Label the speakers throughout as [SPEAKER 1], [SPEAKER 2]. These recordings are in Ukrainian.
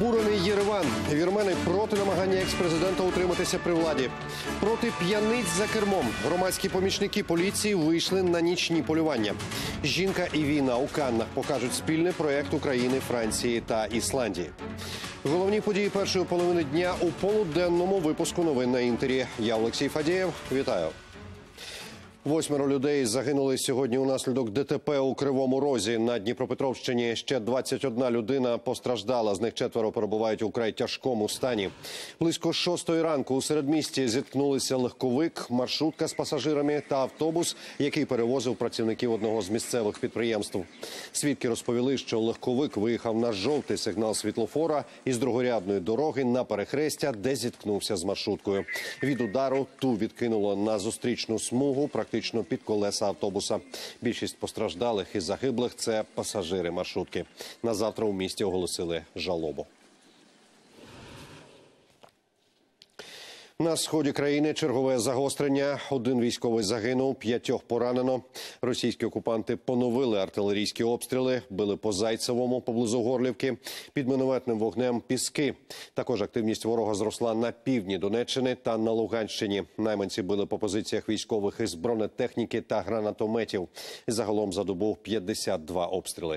[SPEAKER 1] Обурений Єреван. Вірмени проти намагання екс-президента утриматися при владі. Проти п'яниць за кермом. Громадські помічники поліції вийшли на нічні полювання. Жінка і війна у Каннах покажуть спільний проєкт України, Франції та Ісландії. Головні події першої половини дня у полуденному випуску новин на Інтері. Я Олексій Фадієв. Вітаю. 8 людей загинули сьогодні унаслідок ДТП у Кривому Розі. На Дніпропетровщині ще 21 людина постраждала. З них 4 перебувають у вкрай тяжкому стані. Близько 6 ранку у середмісті зіткнулися легковик, маршрутка з пасажирами та автобус, який перевозив працівників одного з місцевих підприємств. Свідки розповіли, що легковик виїхав на жовтий сигнал світлофора із другорядної дороги на перехрестя, де зіткнувся з маршруткою. Від удару ту відкинуло на зустрічну смугу, практично під колеса автобуса. Більшість постраждалих і загиблих – це пасажири маршрутки. На завтра у місті оголосили жалобу. На сході країни чергове загострення. 1 військовий загинув, 5 поранено. Російські окупанти поновили артилерійські обстріли, били по Зайцевому поблизу Горлівки, під мінометним вогнем Піски. Також активність ворога зросла на півдні Донеччини та на Луганщині. Найманці били по позиціях військових із бронетехніки та гранатометів. Загалом за добу 52 обстріли.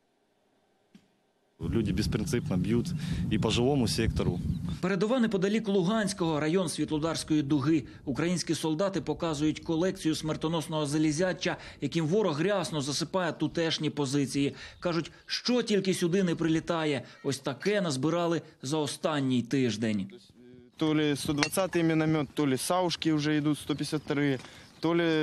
[SPEAKER 2] Люди безпринципно б'ють і по жилому сектору.
[SPEAKER 3] Передова неподалік Луганського, район Світлодарської дуги. Українські солдати показують колекцію смертоносного залізяча, яким ворог рясно засипає тутешні позиції. Кажуть, що тільки сюди не прилітає. Ось таке назбирали за останній тиждень.
[SPEAKER 4] То ли 120-й міномет, то ли Саушки вже йдуть 152-й, то ли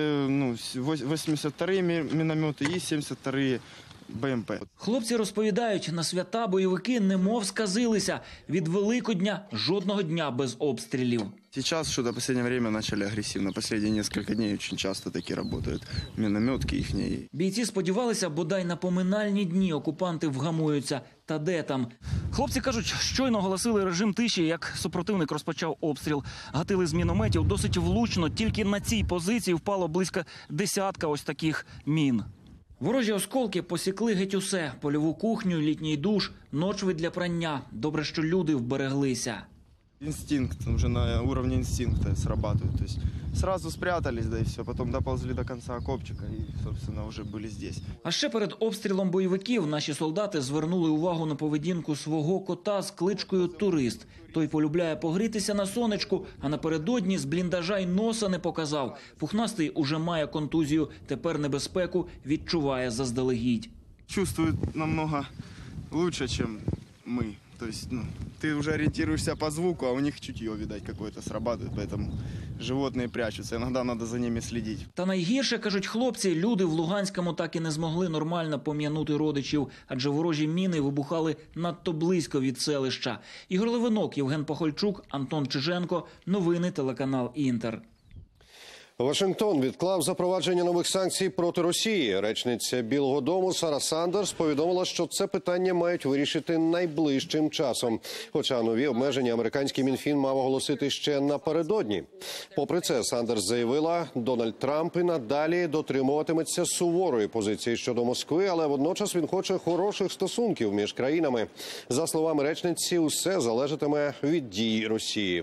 [SPEAKER 4] 82-й міномети і 72-й. БМП.
[SPEAKER 3] Хлопці розповідають, на свята бойовики немов сказилися. Від Великодня жодного дня без обстрілів.
[SPEAKER 4] Сейчас что-то в последнее время начали агрессивно. Последние несколько дней очень часто таки работают. Минометки ихние.
[SPEAKER 3] Бійці сподівалися, бодай на поминальні дні окупанти вгамуються. Та де там? Хлопці кажуть, щойно оголосили режим тиші, як супротивник розпочав обстріл. Гатили з мінометів досить влучно. Тільки на цій позиції впало близько 10 ось таких мін. Ворожі осколки посікли геть усе – польову кухню, літній душ, ночви для прання. Добре, що люди вбереглися.
[SPEAKER 4] Инстинкт, уже на уровне инстинкта срабатывает. То есть сразу спрятались, да и все. Потом доползли до конца окопчика и, собственно, уже были здесь.
[SPEAKER 3] А ще перед обстрілом бойовиків наші солдати звернули увагу на поведінку свого кота з кличкою «Турист». Той полюбляє погрітися на сонечку, а напередодні з бліндажа й носа не показав. Пухнастий уже має контузію, тепер небезпеку відчуває заздалегідь.
[SPEAKER 4] Чувствует намного лучше, чем мы. То есть, ты уже ориентируешься по звуку, а у них чутье, видать, какое-то срабатывает, поэтому животные прячутся. Иногда надо за ними следить.
[SPEAKER 3] Та найгірше, кажуть хлопці, люди в Луганському так і не змогли нормально пом'янути родичів, адже ворожі міни вибухали надто близько від селища. Ігор Левинок, Євген Похольчук, Антон Чиженко. Новини, телеканал «Інтер».
[SPEAKER 1] Вашингтон відклав запровадження нових санкцій проти Росії. Речниця Білого дому Сара Сандерс повідомила, що це питання мають вирішити найближчим часом. Хоча нові обмеження американський Мінфін мав оголосити ще напередодні. Попри це, Сандерс заявила, Дональд Трамп і надалі дотримуватиметься суворої позиції щодо Москви, але водночас він хоче хороших стосунків між країнами. За словами речниці, усе залежатиме від дій Росії.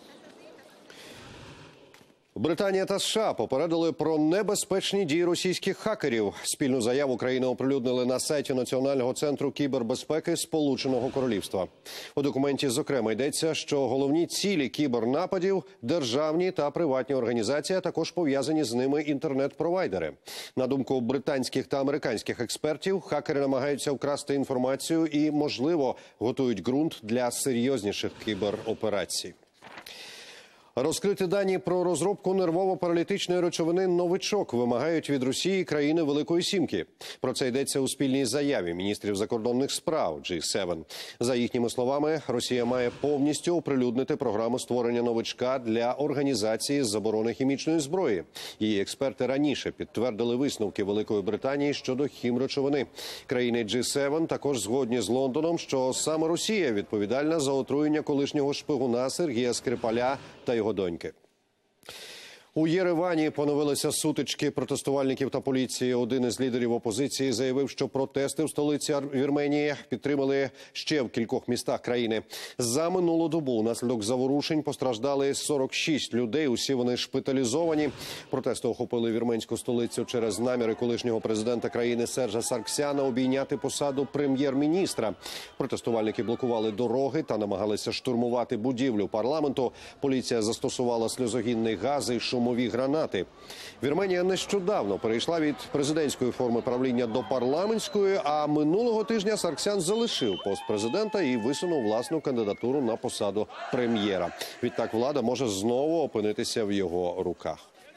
[SPEAKER 1] Британія та США попередили про небезпечні дії російських хакерів. Спільну заяву країни оприлюднили на сайті Національного центру кібербезпеки Сполученого Королівства. У документі, зокрема, йдеться, що головні цілі кібернападів – державні та приватні організації, а також пов'язані з ними інтернет-провайдери. На думку британських та американських експертів, хакери намагаються вкрасти інформацію і, можливо, готують ґрунт для серйозніших кібероперацій. Розкриті дані про розробку нервово-паралітичної речовини «Новичок» вимагають від Росії країни Великої Сімки. Про це йдеться у спільній заяві міністрів закордонних справ G7. За їхніми словами, Росія має повністю оприлюднити програму створення «Новичка» для організації з заборони хімічної зброї. Її експерти раніше підтвердили висновки Великої Британії щодо хімречовини. Країни G7 також згодні з Лондоном, що саме Росія відповідальна за отруєння колишнього шпигуна Сергія Скрипаля та його доньки. У Єревані поновилися сутички протестувальників та поліції. Один із лідерів опозиції заявив, що протести в столиці Вірменії підтримали ще в кількох містах країни. За минулу добу внаслідок заворушень постраждали 46 людей. Усі вони шпиталізовані. Протести охопили вірменську столицю через наміри колишнього президента країни Сержа Сарксяна обійняти посаду прем'єр-міністра. Протестувальники блокували дороги та намагалися штурмувати будівлю парламенту. Поліція застосувала сльозогінний газ і шумові гранати. Вірменія нещодавно перейшла від президентської форми правління до парламентської, а минулого тижня Сарксян залишив пост президента і висунув власну кандидатуру на посаду прем'єра. Відтак влада може знову опинитися в його руках.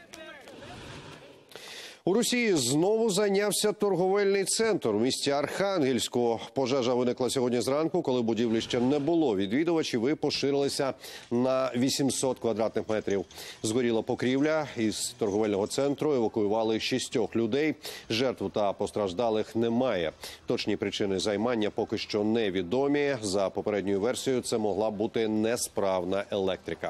[SPEAKER 1] У Росії знову зайнявся торговельний центр у місті Архангельську. Пожежа виникла сьогодні зранку, коли будівлі ще не було відвідувачів і поширилися на 800 квадратних метрів. Згоріла покрівля. Із торговельного центру евакуювали 6 людей. Жертв та постраждалих немає. Точні причини займання поки що невідомі. За попередньою версією, це могла бути несправна електрика.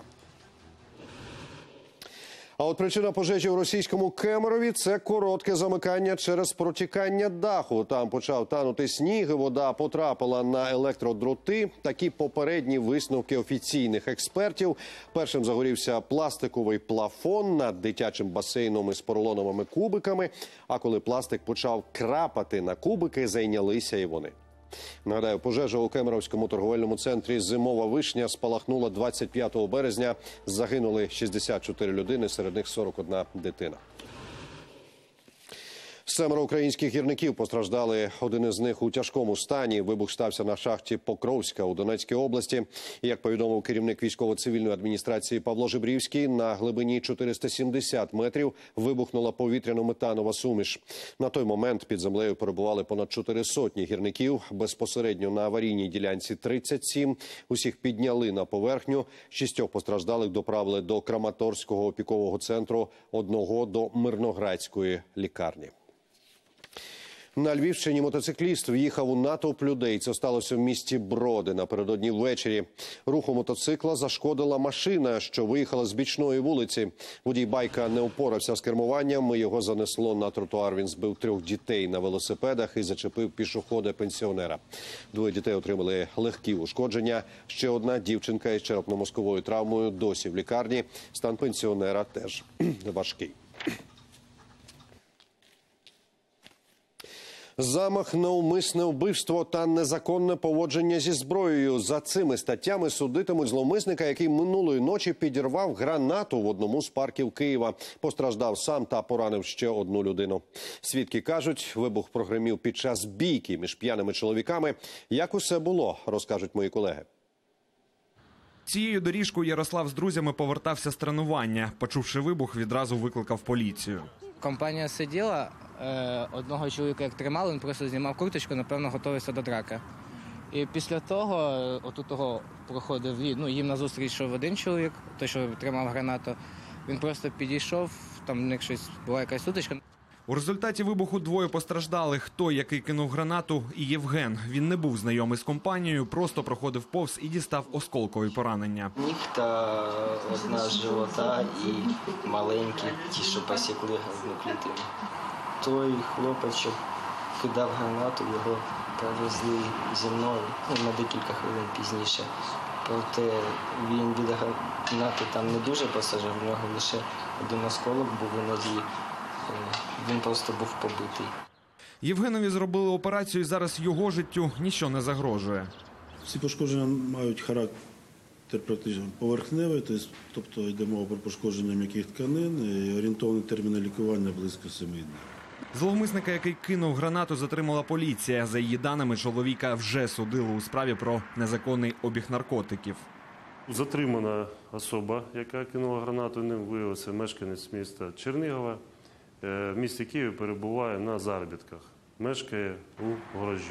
[SPEAKER 1] А от причина пожежі у російському Кемерові – це коротке замикання через протікання даху. Там почав танути сніг, і вода потрапила на електродроти. Такі попередні висновки офіційних експертів. Першим загорівся пластиковий плафон над дитячим басейном із поролоновими кубиками. А коли пластик почав крапати на кубики, зайнялися і вони. Нагадаю, пожежа у Кемеровському торговельному центрі «Зимова вишня» спалахнула 25 березня. Загинули 64 людини, серед них 41 дитина. 7 українських гірників постраждали. Один із них у тяжкому стані. Вибух стався на шахті Покровська у Донецькій області. Як повідомив керівник військово-цивільної адміністрації Павло Жебрівський, на глибині 470 метрів вибухнула повітряно-метанова суміш. На той момент під землею перебували понад 400 гірників. Безпосередньо на аварійній ділянці 37. Усіх підняли на поверхню. 6 постраждалих доправили до Краматорського опікового центру, 1 до Мирноградської лікарні. На Львівщині мотоцикліст в'їхав у натовп людей. Це сталося в місті Броди напередодні ввечері. Руху мотоцикла зашкодила машина, що виїхала з бічної вулиці. Водій байка не впорався з кермуванням. Його занесло на тротуар. Він збив 3 дітей на велосипедах і зачепив пішохода-пенсіонера. 2 дітей отримали легкі ушкодження. Ще одна дівчинка із черепно-мозковою травмою досі в лікарні. Стан пенсіонера теж важкий. Замах на умисне вбивство та незаконне поводження зі зброєю. За цими статтями судитимуть зловмисника, який минулої ночі підірвав гранату в одному з парків Києва. Постраждав сам та поранив ще 1 людину. Свідки кажуть, вибух прогремів під час бійки між п'яними чоловіками. Як усе було, розкажуть мої колеги.
[SPEAKER 5] Цією доріжкою Ярослав з друзями повертався з тренування. Почувши вибух, відразу викликав поліцію.
[SPEAKER 6] Компанія сиділа, одного чоловіка як тримали, він просто знімав курточку, напевно, готувався до драки. І після того, отут проходив, їм назустріч йшов один чоловік, той, що тримав гранату. Він просто підійшов, там в них щось була якась сутичка.
[SPEAKER 5] У результаті вибуху 2 постраждалих. Той, який кинув гранату, і Євген. Він не був знайомий з компанією, просто проходив повз і дістав осколкові поранення.
[SPEAKER 7] Нігта, одна з живота і маленькі, ті, що посікли грудну клітину. Той хлопець, кидав гранату, його повезли зі мною на декілька хвилин пізніше. Проте він від гранати там не дуже посажив, в нього лише 1 осколок був у нозі. Він просто був побитий.
[SPEAKER 5] Євгенові зробили операцію, і зараз його життю нічого не загрожує.
[SPEAKER 8] Всі пошкодження мають характер практично поверхневий, тобто йде мова про пошкодження м'яких тканин, і орієнтовний термін лікування близько 7 днів.
[SPEAKER 5] Зловмисника, який кинув гранату, затримала поліція. За її даними, чоловіка вже судили у справі про незаконний обіг наркотиків.
[SPEAKER 9] Затримана особа, яка кинула гранату, ним виявився мешканець міста Чернігова. В місті Києві перебуває на заробітках, мешкає у гаражі.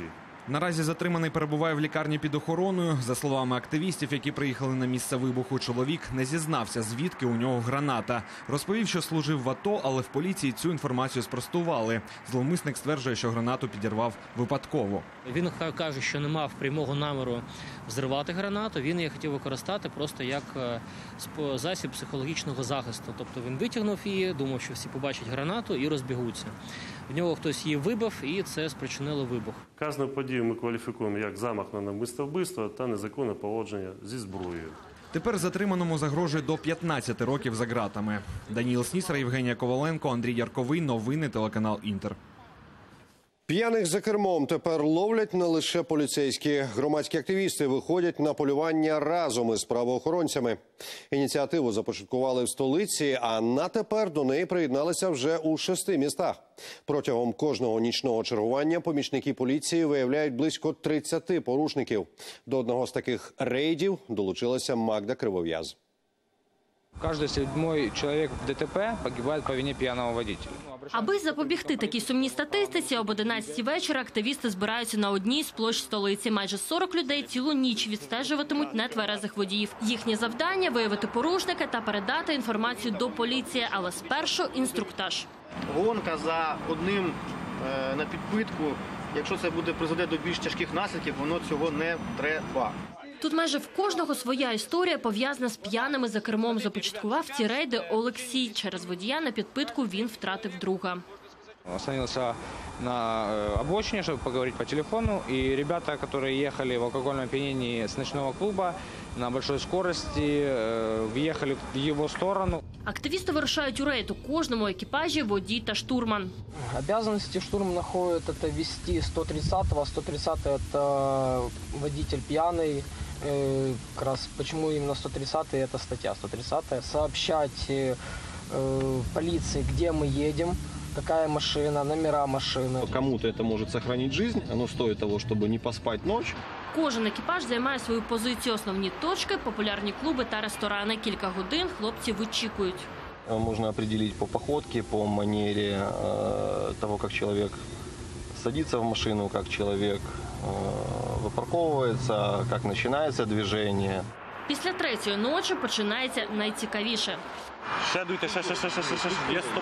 [SPEAKER 5] Наразі затриманий перебуває в лікарні під охороною. За словами активістів, які приїхали на місце вибуху, чоловік не зізнався, звідки у нього граната. Розповів, що служив в АТО, але в поліції цю інформацію спростували. Зловмисник стверджує, що гранату підірвав випадково.
[SPEAKER 10] Він каже, що не мав прямого наміру взривати гранату, він її хотів використати просто як засіб психологічного захисту. Тобто він витягнув її, думав, що всі побачать гранату і розбігуться. В нього хтось її вибив, і це спричинило вибух.
[SPEAKER 9] Кожну подію ми кваліфікуємо як замах на навмисне вбивство та незаконне поводження зі зброєю.
[SPEAKER 5] Тепер затриманому загрожує до 15 років за ґратами. Даніл Снісар, Євгенія Коваленко, Андрій Ярковий. Новини, телеканал «Інтер».
[SPEAKER 1] П'яних за кермом тепер ловлять не лише поліцейські. Громадські активісти виходять на полювання разом із правоохоронцями. Ініціативу започаткували в столиці, а на тепер до неї приєдналися вже у 6 містах. Протягом кожного нічного чергування помічники поліції виявляють близько 30 порушників. До одного з таких рейдів долучилася Магда Кривов'яз.
[SPEAKER 6] Кожен 7-й чоловік в ДТП погибає по вині п'яного водія.
[SPEAKER 11] Аби запобігти такій сумній статистиці, об 11-й вечора активісти збираються на одній з площ столиці. Майже 40 людей цілу ніч відстежуватимуть нетверезих водіїв. Їхнє завдання – виявити порушника та передати інформацію до поліції, але спершу інструктаж.
[SPEAKER 12] Гонка за одним на підпитку, якщо це буде призведе до більш тяжких наслідків, воно цього не треба.
[SPEAKER 11] Тут майже в кожного своя історія, пов'язана з п'яними за кермом. Започаткував ці рейди Олексій. Через водія на підпитку він втратив друга.
[SPEAKER 6] Остановился на обочине, чтобы поговорить по телефону, и ребята, которые ехали в алкогольном опьянении с ночного клуба, на большой скорости въехали в его сторону.
[SPEAKER 11] Активісти вирушають у рейд. У кожному екіпажі водій та штурман.
[SPEAKER 6] Обязанности штурмана ходят – это вести 130-го. 130-й – это водитель пьяный. Как раз почему именно 130-й – это статья 130-я. Сообщать полиции, где мы едем, какая машина, номера машины.
[SPEAKER 13] Кому-то это может сохранить жизнь, оно стоит того, чтобы не поспать ночь.
[SPEAKER 11] Кожен екіпаж займає свою позицію. Основні точки – популярні клуби та ресторани. Кілька годин хлопці вичікують.
[SPEAKER 13] Можно определить по походке, по манере того, как человек садится в машину, как человек выпарковывается, как начинается движение.
[SPEAKER 11] Після 3-ї ночі починається найцікавіше.
[SPEAKER 13] Ще дуйте, ще. Є, стоп.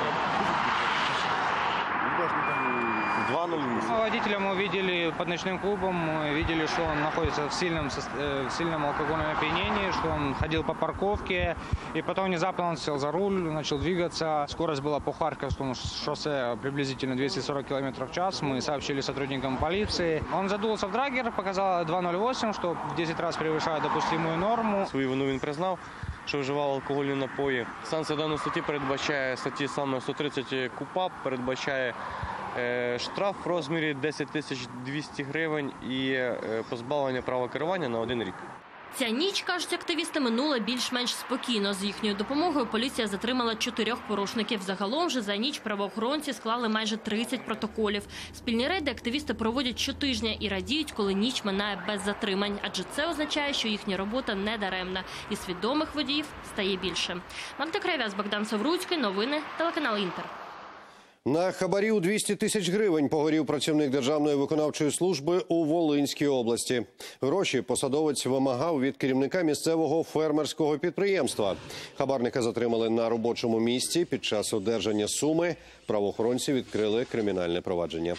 [SPEAKER 13] 2:0.
[SPEAKER 6] Водителя мы видели под ночным клубом, мы видели, что он находится в сильном алкогольном опьянении, что он ходил по парковке, и потом внезапно он сел за руль, начал двигаться. Скорость была по Харьковскому шоссе приблизительно 240 км в час. Мы сообщили сотрудникам полиции. Он задулся в драгер, показал 2:08, что в 10 раз превышает допустимую норму.
[SPEAKER 13] Свою вину він признав, що вживав алкогольні напої. Санкція даної статті передбачає, статті саме 130 КУпАП, передбачає штраф в розмірі 10 200 гривень і позбавлення права керування на 1 рік.
[SPEAKER 11] Ця ніч, кажуть активісти, минула більш-менш спокійно. З їхньою допомогою поліція затримала 4 порушників. Загалом же за ніч правоохоронці склали майже 30 протоколів. Спільні рейди активісти проводять щотижня і радіють, коли ніч минає без затримань. Адже це означає, що їхня робота не даремна. І свідомих водіїв стає більше. Магда Кривов'яз, Богдан Савруцький. Новини, телеканал «Інтер».
[SPEAKER 1] На хабарі у 200 тисяч гривень погорів працівник Державної виконавчої служби у Волинській області. Гроші посадовець вимагав від керівника місцевого фермерського підприємства. Хабарника затримали на робочому місці. Під час одержання суми правоохоронці відкрили кримінальне провадження.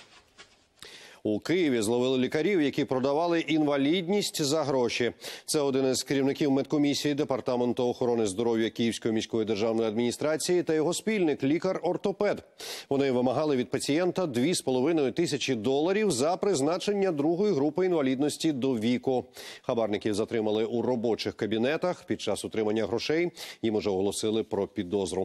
[SPEAKER 1] У Києві зловили лікарів, які продавали інвалідність за гроші. Це один із керівників медкомісії Департаменту охорони здоров'я Київської міської державної адміністрації та його спільник – лікар-ортопед. Вони вимагали від пацієнта $2,5 тисячі за призначення 2-ї групи інвалідності до віку. Хабарників затримали у робочих кабінетах. Під час отримання грошей їм уже оголосили про підозру.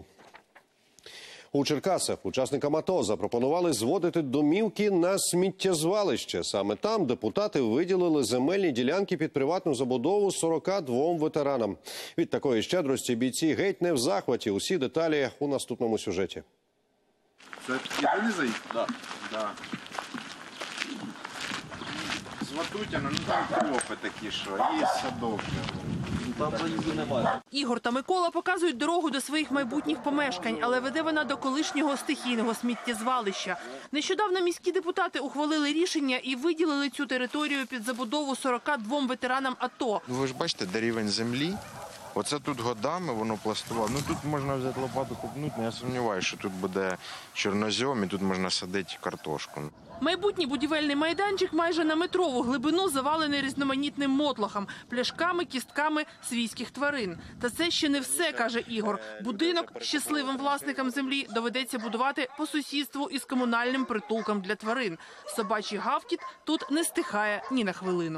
[SPEAKER 1] У Черкасах учасникам АТО запропонували зводити домівки на сміттєзвалище. Саме там депутати виділили земельні ділянки під приватну забудову 42 ветеранам. Від такої щедрості бійці геть не в захваті. Усі деталі у наступному сюжеті.
[SPEAKER 4] Це єдиний заїзд? Так. З Ватутяна, там кропи такі, що і садок.
[SPEAKER 14] Ігор та Микола показують дорогу до своїх майбутніх помешкань, але веде вона до колишнього стихійного сміттєзвалища. Нещодавно міські депутати ухвалили рішення і виділили цю територію під забудову 42 ветеранам АТО.
[SPEAKER 15] Ви ж бачите, де рівень землі. Оце тут годами воно пластувало. Ну тут можна взяти лопату, копнути, але я сумніваюся, що тут буде чорнозем і тут можна садити картошку.
[SPEAKER 14] Майбутній будівельний майданчик майже на метрову глибину завалений різноманітним мотлохом, пляшками, кістками свійських тварин. Та це ще не все, каже Ігор. Будинок щасливим власникам землі доведеться будувати по сусідству із комунальним притулком для тварин. Собачий гавкіт тут не стихає ні на хвилину.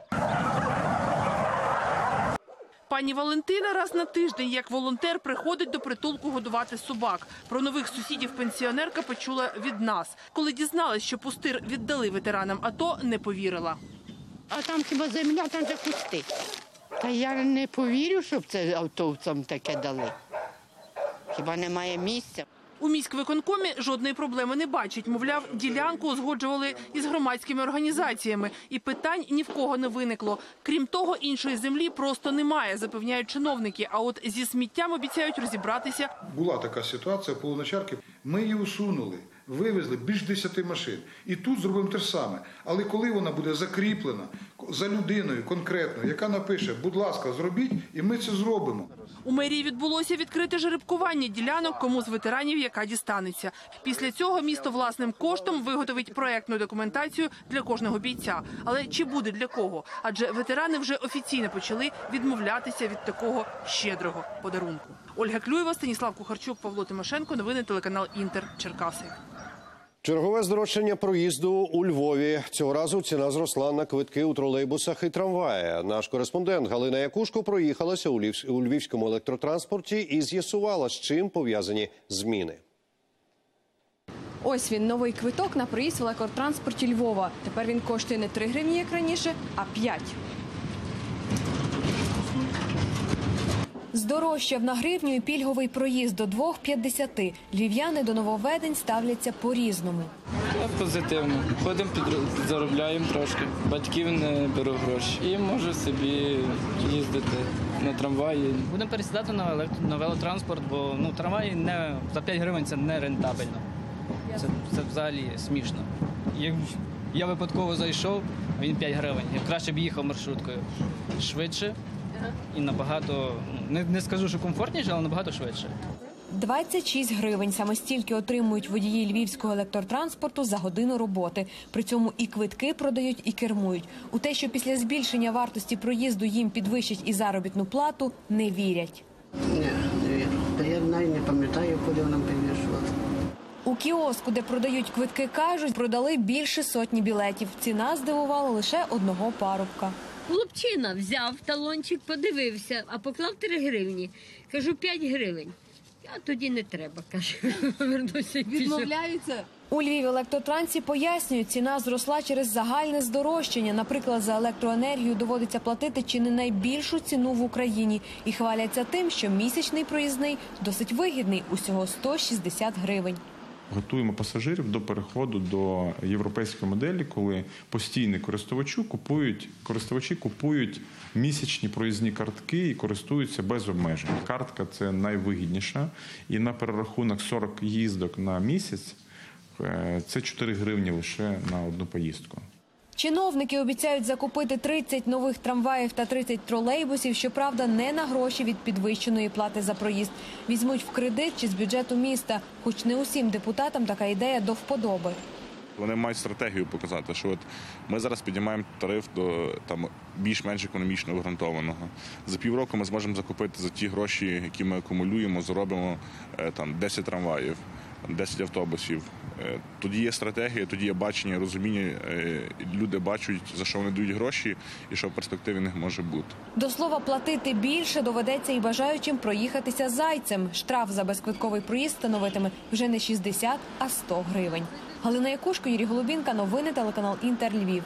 [SPEAKER 14] Пані Валентина раз на тиждень, як волонтер, приходить до притулку годувати собак. Про нових сусідів пенсіонерка почула від нас. Коли дізналась, що пустир віддали ветеранам АТО, не повірила.
[SPEAKER 16] А там хіба земля, там же кусти. Та я не повірю, щоб це автовцям таке дали. Хіба немає місця?
[SPEAKER 14] У міськвиконкомі жодної проблеми не бачать. Мовляв, ділянку узгоджували із громадськими організаціями. І питань ні в кого не виникло. Крім того, іншої землі просто немає, запевняють чиновники. А от зі сміттям обіцяють розібратися.
[SPEAKER 17] Була така ситуація в Полуначарки. Ми її усунули, вивезли більш 10 машин. І тут зробимо те ж саме. Але коли вона буде закріплена за людиною конкретно, яка напише, будь ласка, зробіть, і ми це зробимо.
[SPEAKER 14] У мерії відбулося відкрите жеребкування ділянок, кому з ветеранів яка дістанеться. Після цього місто власним коштом виготовить проєктну документацію для кожного бійця. Але чи буде для кого? Адже ветерани вже офіційно почали відмовлятися від такого щедрого подарунку. Ольга Клюєва, Станіслав Кухарчук, Павло Тимошенко. Новини телеканал Інтер. Черкаси.
[SPEAKER 1] Чергове здорожчання проїзду у Львові. Цього разу ціна зросла на квитки у тролейбусах і трамваї. Наш кореспондент Галина Якушко проїхалася у львівському електротранспорті і з'ясувала, з чим пов'язані зміни.
[SPEAKER 18] Ось він, новий квиток на проїзд в електротранспорті Львова. Тепер він коштує не 3 гривні, як раніше, а 5. Здорожчав на гривню і пільговий проїзд до 2,50. Львів'яни до нововведень ставляться по-різному.
[SPEAKER 19] Позитивно. Ходимо, заробляємо трошки. Батьків не беру гроші. І можу собі їздити на трамваї.
[SPEAKER 10] Будемо пересідати на велотранспорт, бо трамваї за 5 гривень це не рентабельно. Це взагалі смішно. Я випадково зайшов, а він 5 гривень. Я краще б їхав маршруткою. Швидше і набагато, не скажу, що комфортніше, але набагато швидше.
[SPEAKER 18] 26 гривень. Саме стільки отримують водії львівського електротранспорту за годину роботи. При цьому і квитки продають, і кермують. У те, що після збільшення вартості проїзду їм підвищать і заробітну плату, не вірять.
[SPEAKER 20] Ні, не вірю. Та я навіть не пам'ятаю, куди нам підвищували.
[SPEAKER 18] У кіоску, де продають квитки, кажуть, продали більше сотні білетів. Ціна здивувала лише одного парубка.
[SPEAKER 21] Хлопчина взяв талончик, подивився, а поклав 3 гривні. Кажу, 5 гривень. А тоді не треба, каже. Повернуся і пішов.
[SPEAKER 18] Відмовляються? У Львіві електротрансі пояснюють, ціна зросла через загальне здорожчання. Наприклад, за електроенергію доводиться платити чи не найбільшу ціну в Україні. І хваляться тим, що місячний проїзний досить вигідний – усього 160 гривень.
[SPEAKER 22] Готуємо пасажирів до переходу до європейської моделі, коли постійні користувачі купують місячні проїзні картки і користуються без обмежень. Картка – це найвигідніша, і на перерахунок 40 їздок на місяць – це 4 гривні лише на одну поїздку.
[SPEAKER 18] Чиновники обіцяють закупити 30 нових трамваїв та 30 тролейбусів, щоправда, не на гроші від підвищеної плати за проїзд. Візьмуть в кредит чи з бюджету міста, хоч не усім депутатам така ідея до вподоби.
[SPEAKER 23] Вони мають стратегію показати, що ми зараз піднімаємо тариф до більш-менш економічно обґрунтованого. За півроку ми зможемо закупити за ті гроші, які ми акумулюємо, заробимо 10 трамваїв, 10 автобусів. Тоді є стратегія, тоді є бачення, розуміння, люди бачать, за що вони дають гроші і що в перспективі в них може бути.
[SPEAKER 18] До слова, платити більше доведеться і бажаючим проїхатися зайцем. Штраф за безквитковий проїзд становитиме вже не 60, а 100 гривень. Галина Якушко, Юрій Голубінка, новини телеканал Інтер, Львів.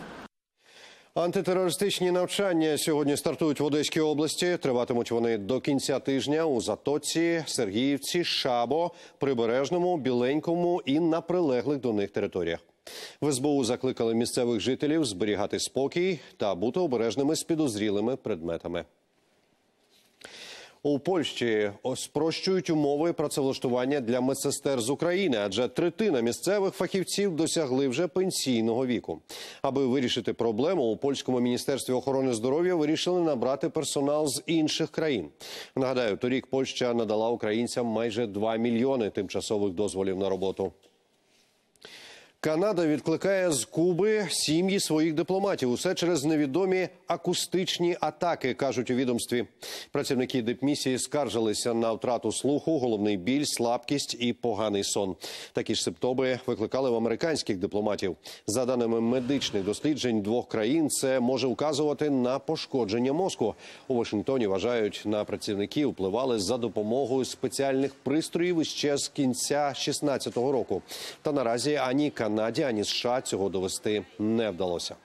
[SPEAKER 1] Антитерористичні навчання сьогодні стартують в Одеській області. Триватимуть вони до кінця тижня у Затоці, Сергіївці, Шабо, Прибережному, Біленькому і на прилеглих до них територіях. В СБУ закликали місцевих жителів зберігати спокій та бути обережними з підозрілими предметами. У Польщі спрощують умови працевлаштування для медсестер з України, адже третина місцевих фахівців досягли вже пенсійного віку. Аби вирішити проблему, у польському міністерстві охорони здоров'я вирішили набрати персонал з інших країн. Нагадаю, торік Польща надала українцям майже 2 мільйони тимчасових дозволів на роботу. Канада відкликає з Куби сім'ї своїх дипломатів. Усе через невідомі акустичні атаки, кажуть у відомстві. Працівники дипмісії скаржилися на втрату слуху, головний біль, слабкість і поганий сон. Такі ж симптоми викликали в американських дипломатів. За даними медичних досліджень двох країн, це може вказувати на пошкодження мозку. У Вашингтоні вважають, на працівників впливали за допомогою спеціальних пристроїв іще з кінця 2016 року. Та наразі ані Канаді, ані США цього довести не вдалося.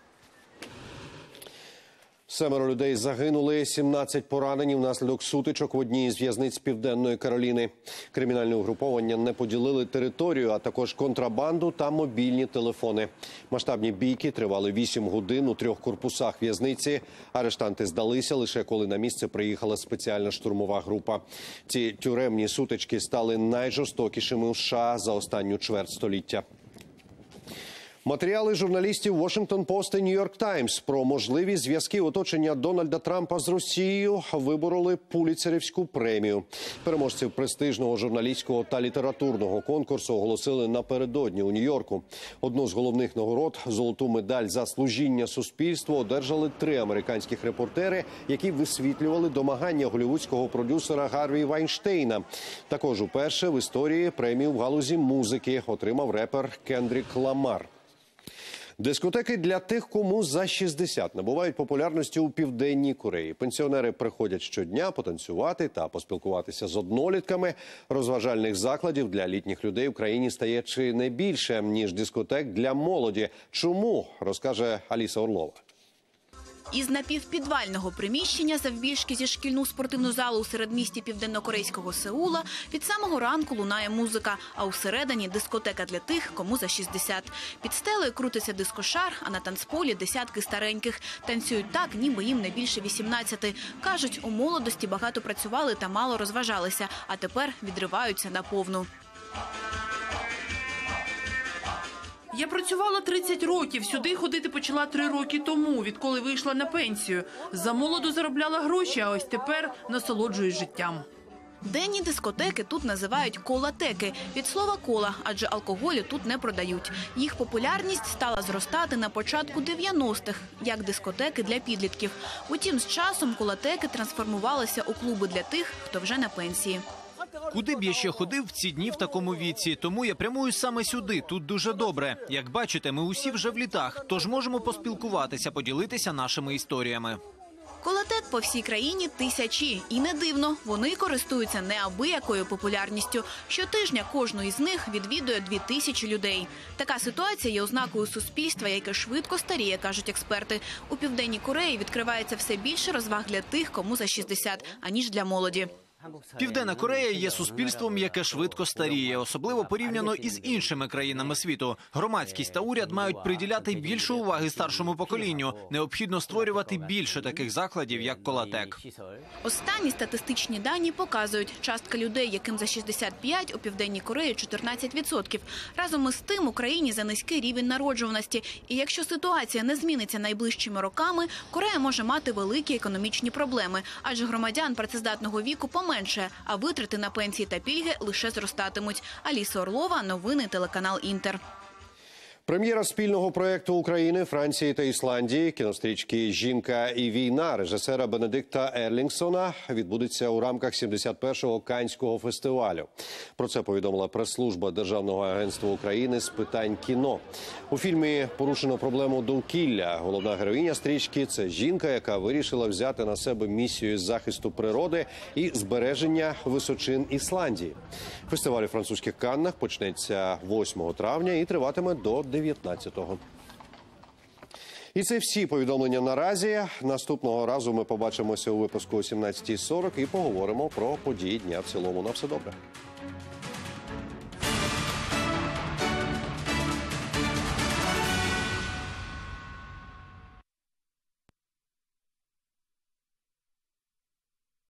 [SPEAKER 1] 7 людей загинули, 17 поранені внаслідок сутичок в одній із в'язниць Південної Кароліни. Кримінальні угруповання не поділили територію, а також контрабанду та мобільні телефони. Масштабні бійки тривали 8 годин у 3 корпусах в'язниці. Арештанти здалися лише коли на місце приїхала спеціальна штурмова група. Ці тюремні сутички стали найжорстокішими у США за останню чверть століття. Матеріали журналістів Washington Post і New York Times про можливі зв'язки оточення Дональда Трампа з Росією вибороли Пулітцерівську премію. Переможців престижного журналістського та літературного конкурсу оголосили напередодні у Нью-Йорку. Одну з головних нагород – золоту медаль за служіння суспільству – одержали 3 американських репортери, які висвітлювали домагання голлівудського продюсера Гарві Вайнштейна. Також уперше в історії премію в галузі музики отримав репер Кендрік Ламар. Дискотеки для тих, кому за 60 набувають популярності у Південній Кореї. Пенсіонери приходять щодня потанцювати та поспілкуватися з однолітками. Розважальних закладів для літніх людей в країні стає чи не більше, ніж дискотек для молоді. Чому? Розкаже Аліса Орлова.
[SPEAKER 2] Із напівпідвального приміщення завбільшки зі шкільну спортивну залу у середмісті південнокорейського Сеула від самого ранку лунає музика, а усередині дискотека для тих, кому за 60. Під стелею крутиться дискошар, а на танцполі десятки стареньких. Танцюють так, ніби їм не більше 18. Кажуть, у молодості багато працювали та мало розважалися, а тепер відриваються наповну.
[SPEAKER 14] Я працювала 30 років, сюди ходити почала 3 роки тому, відколи вийшла на пенсію. Замолоду заробляла гроші, а ось тепер насолоджуюсь життям.
[SPEAKER 2] Денні дискотеки тут називають колатеки від слова кола, адже алкоголю тут не продають. Їх популярність стала зростати на початку 90-х, як дискотеки для підлітків. Утім, з часом колатеки трансформувалися у клуби для тих, хто вже на пенсії.
[SPEAKER 3] Куди б я ще ходив в ці дні в такому віці, тому я прямую саме сюди, тут дуже добре. Як бачите, ми усі вже в літах, тож можемо поспілкуватися, поділитися нашими історіями.
[SPEAKER 2] Колатек по всій країні тисячі. І не дивно, вони користуються неабиякою популярністю. Щотижня кожну із них відвідує 2000 людей. Така ситуація є ознакою суспільства, яке швидко старіє, кажуть експерти. У Південній Кореї відкривається все більше розваг для тих, кому за 60, аніж для молоді.
[SPEAKER 3] Південна Корея є суспільством, яке швидко старіє, особливо порівняно із іншими країнами світу. Громадськість та уряд мають приділяти більше уваги старшому поколінню. Необхідно створювати більше таких закладів, як колатек.
[SPEAKER 2] Останні статистичні дані показують, частка людей, яким за 65, у Південній Кореї 14%. Разом із тим, у країні за низький рівень народжуваності. І якщо ситуація не зміниться найближчими роками, Корея може мати великі економічні проблеми, адже громадян працездатного віку поменше, а витрати на пенсії та пільги лише зростатимуть. Аліса Орлова, новини, телеканал «Інтер».
[SPEAKER 1] Прем'єра спільного проєкту України, Франції та Ісландії кінострічки «Жінка і війна» режисера Бенедикта Ерлінгсона відбудеться у рамках 71-го Каннського фестивалю. Про це повідомила прес-служба Державного агентства України з питань кіно. У фільмі порушено проблему довкілля. Головна героїня стрічки – це жінка, яка вирішила взяти на себе місію захисту природи і збереження височин Ісландії. Фестиваль у французьких Каннах почнеться 8 травня і триватиме до 19-го. І це всі повідомлення наразі. Наступного разу ми побачимося у випуску о 17:40 і поговоримо про події дня в цілому. На все добре.